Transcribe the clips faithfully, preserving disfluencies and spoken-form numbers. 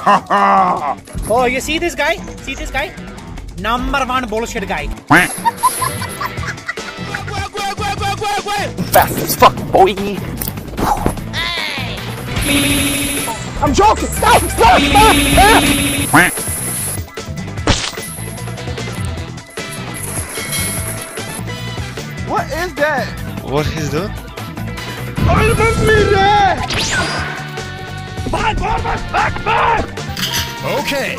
Oh, you see this guy? See this guy? Number one bullshit guy. Fast as fuck, boy. Hey. I'm joking. Stop! Stop! Stop! What is that? What is that? I believe that! Back, back, back, back! Okay.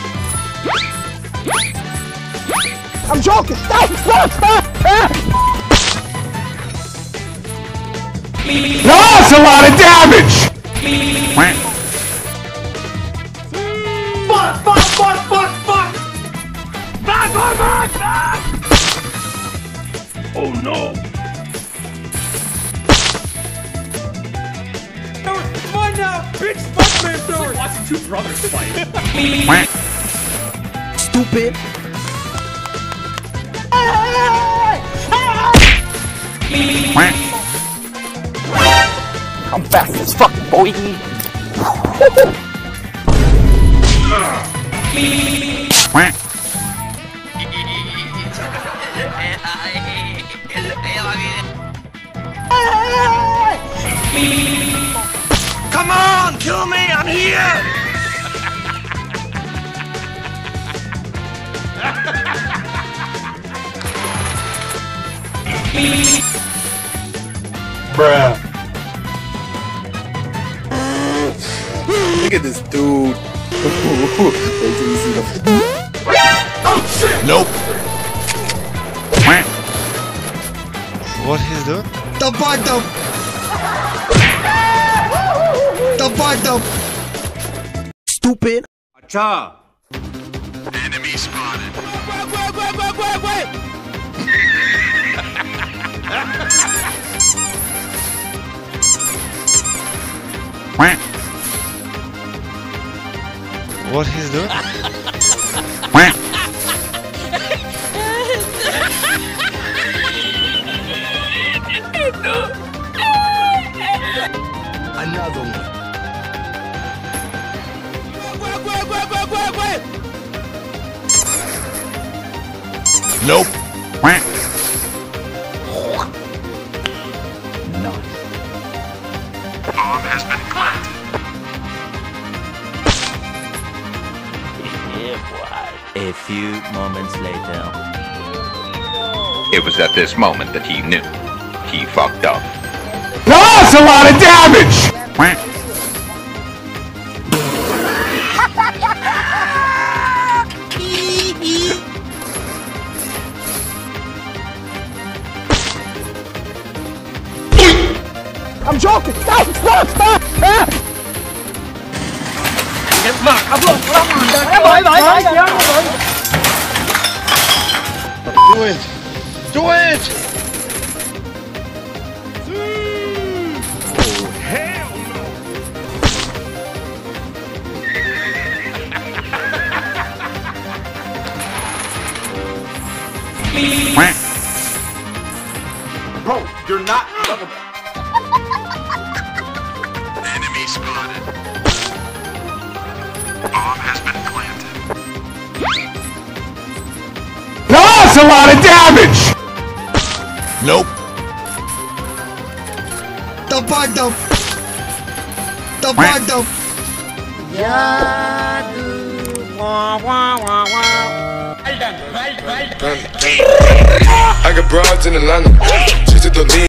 I'm joking. Stop! Stop! Stop! Stop! That's a lot of damage! Fuck, fuck, fuck, fuck, fuck! Back, back, back, back! Oh no! Come on now! Bitch, fuck me, dude! Watching two brothers fight. Stupid. I'm fast as fuck, boy. Come on, kill me, I'm here! Bruh. Look at this dude. Wait till you see the. Oh shit! Nope. What is that? The bottom. The bottom. Stupid. Acha! Enemy spotted. Wait, wait, wait, wait, wait, wait! What is that? Another one. Wait, wait, wait, wait, wait, wait! Nope. Nice. Bomb has been planted. A few moments later. It was at this moment that he knew. He fucked up. That's a lot of damage! I'm joking. Stop! Stop! Stop! Stop! Do it. Do it. Oh, hell no! Bro, you're not double. Enemy spotted. Bomb has been planted. That's a lot of damage! Nope. The bottom. The bottom. Wah, wah, wah, wah. Well done, well, well done. I got broads in Atlanta. Just to the lean.